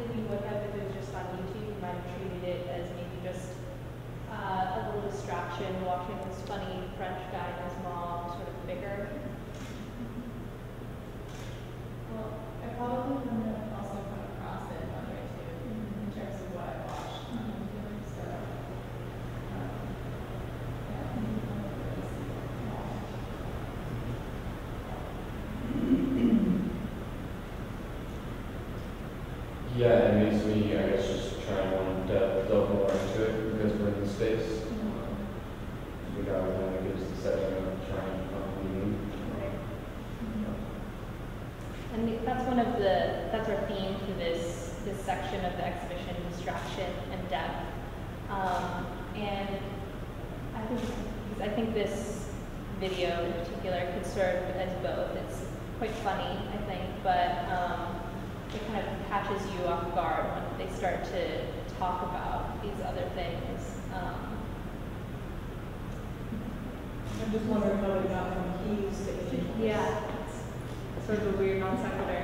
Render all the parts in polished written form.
think you would have if it was just on YouTube. You might have treated it as maybe just a little distraction, watching this funny French guy and his mom, sort of bigger. Well, I probably wouldn't have also come across it one way too, in terms of what I watched. So, yeah, I think you can really see it all. Yeah, it makes me, I guess, just try and want to delve more into it because we're in the space. We got kind of gives the setting of trying to find. And that's that's our theme for this section of the exhibition, distraction and depth. And I think this video in particular could serve as both. It's quite funny, I think, but it kind of catches you off guard when they start to talk about these other things. I'm just wondering how we got from keys to English. Yeah, it's sort of a weird non sequitur.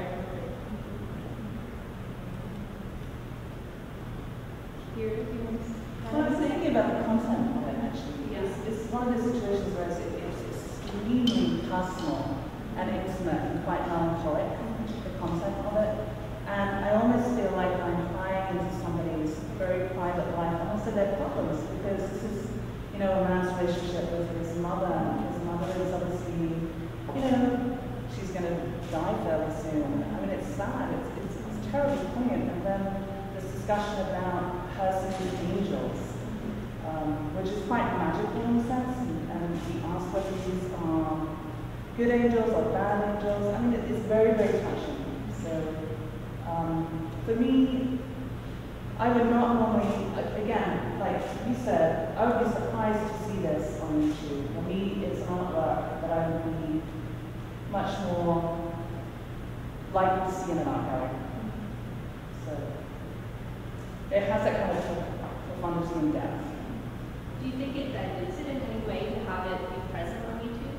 Here, if you want to. Well, I was thinking about the content of it actually. Yeah. It's one of those situations where it's extremely personal and intimate and quite melancholic, the content of it. And I almost feel like I'm prying into somebody's very private life and also their problems, because this is, you know, a man's relationship with his mother. His mother is obviously, you know, she's going to die fairly soon. I mean, it's sad. It's terribly poignant. And then this discussion about her seeing angels, which is quite magical in a sense. And he asks whether these are good angels or bad angels. I mean, it's very, very touching. So, for me, I would not normally, again, like you said, I would be surprised to see this on YouTube. For me, it's an artwork that I would be much more likely to see in an art gallery. So, it has that kind of profundity and depth. Do you think it dilutes it in any way to have it be present on YouTube?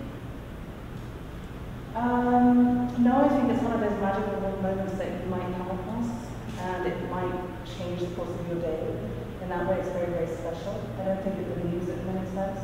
No, I think it's one of those magical moments that you might come across, and it might change the course of your day. In that way, it's very, very special. I don't think it really leaves it in any sense.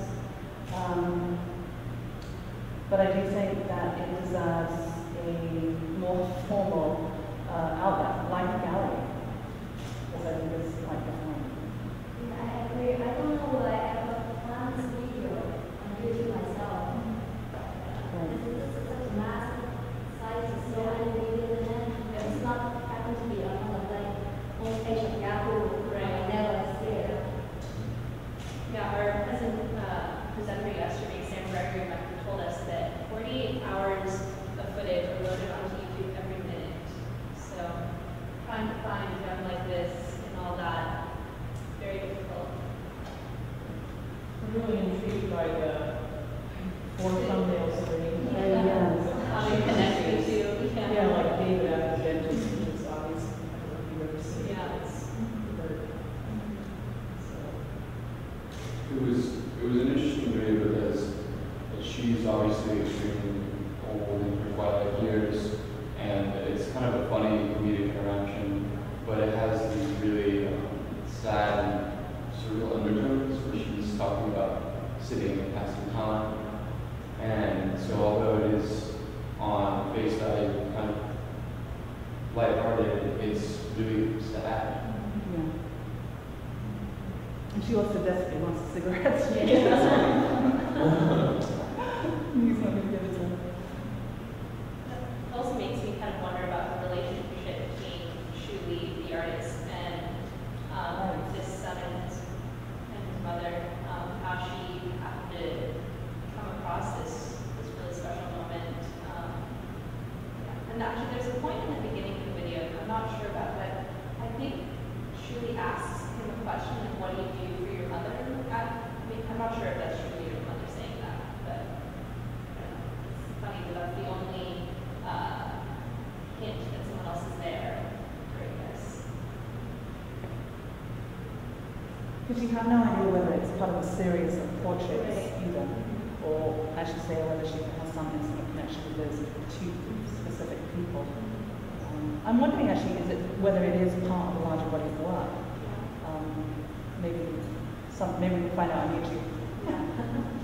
But I do think that it deserves a more formal outlet, like a gallery, because I think it's quite different. Yeah, I agree. I don't know what I ever found this video on YouTube myself. This is such a massive size, it's so animated, and then it's not happen to be on like homepage of Yahoo, right? I never see it. Yeah, our presenter yesterday, Sam Gregory, told us that 48 hours of footage are loaded onto YouTube every minute. So trying to find a gem like this and all that, very difficult. I'm really intrigued by the 4 thumbnails that are in there. How they connect the two. Yeah, like David at the dentist, which is obvious. I don't know if you've ever seen it. Yeah, it's It was an interesting video because she's obviously extremely old in her twilight years, and it's kind of a funny comedic interaction, but it has these really sad and surreal undertones where she's talking about sitting and passing time. And so although it is on face value kind of lighthearted, it's really sad. Yeah. And she also desperately wants cigarettes. Yeah. He's not going to give it to her. It also makes me kind of wonder about the relationship between Shu Lea, the artist, and this son and his mother, how she happened to come across this really special moment. And actually, there's a point in the beginning of the video that I'm not sure about, but I think Shu Lea asks him a question, like, what do you do for your mother? I'm not sure if that's Shu Lea or your mother saying that, but it's funny that that's the only hint that someone else is there during this. Because you have no idea whether it's part of a series of portraits either, or I should say whether she has some intimate connection with those 2 specific people. I'm wondering actually, whether it is part of a larger body of work. Maybe we can find out on YouTube.